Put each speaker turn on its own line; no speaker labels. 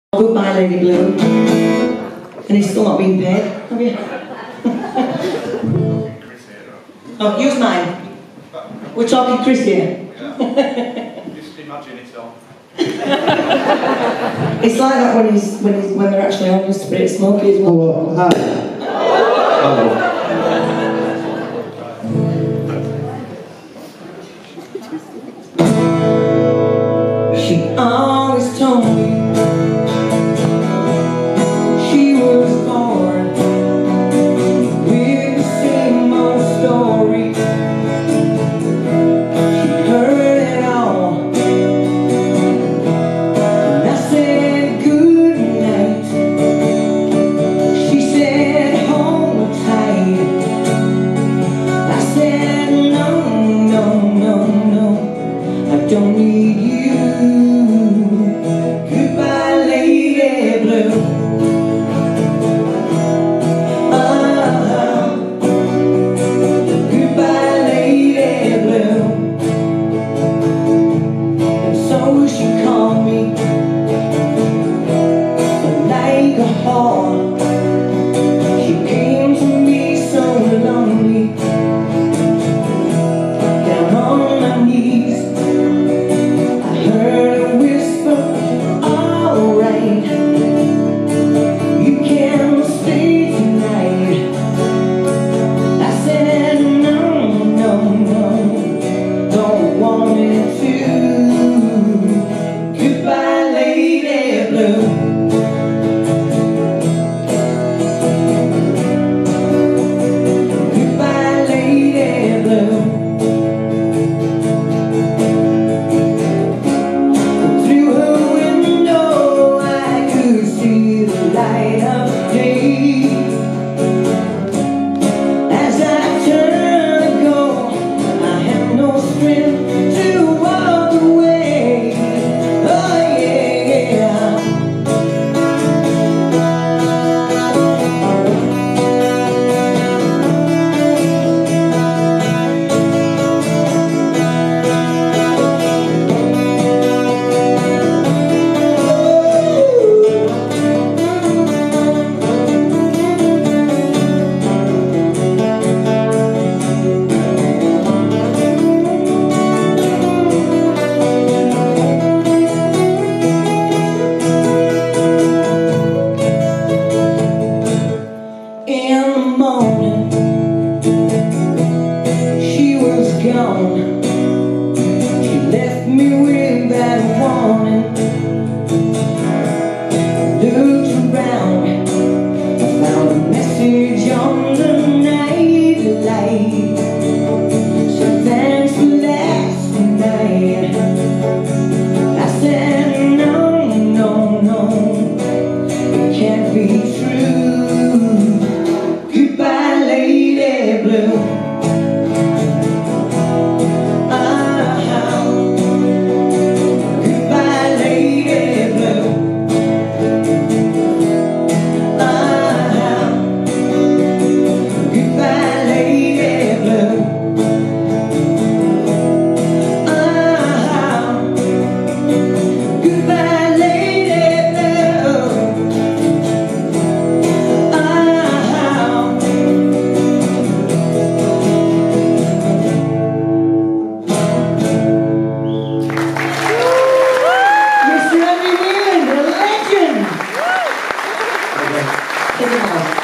Goodbye, Lady Blue. And he's still not being paid, have you? Oh, use mine. We're talking Chris here.
Yeah. Just imagine it all.
It's like that when they're actually on the spirit smoky as well.
Oh, hi.
She always told me she was born with the same old story. She heard it all, and I said good night. She said hold tight. I said no, no, no, no, I don't need you. Goodbye, Lady Blue. Goodbye, Lady Blue. And so she called me like a whore. She came to me so lonely, down on my knees. I heard her whisper, alright, you can stay tonight. I said no, no, no, don't want me to. Goodbye, Lady Blue. Goodbye, Lady Blue. Through her window I could see the light of day. As I turned to go, I had no strength to walk away. Oh yeah. In the morning, she was gone. She left me with that warning. Looked around, found a message on the night light. So thanks for last night. I said no, no, no, it can't be true. Goodbye, Lady Blue. Goodbye, Lady Blue. Goodbye, Lady Blue. Goodbye, Lady Blue. Mr. Andy Whelan, a legend!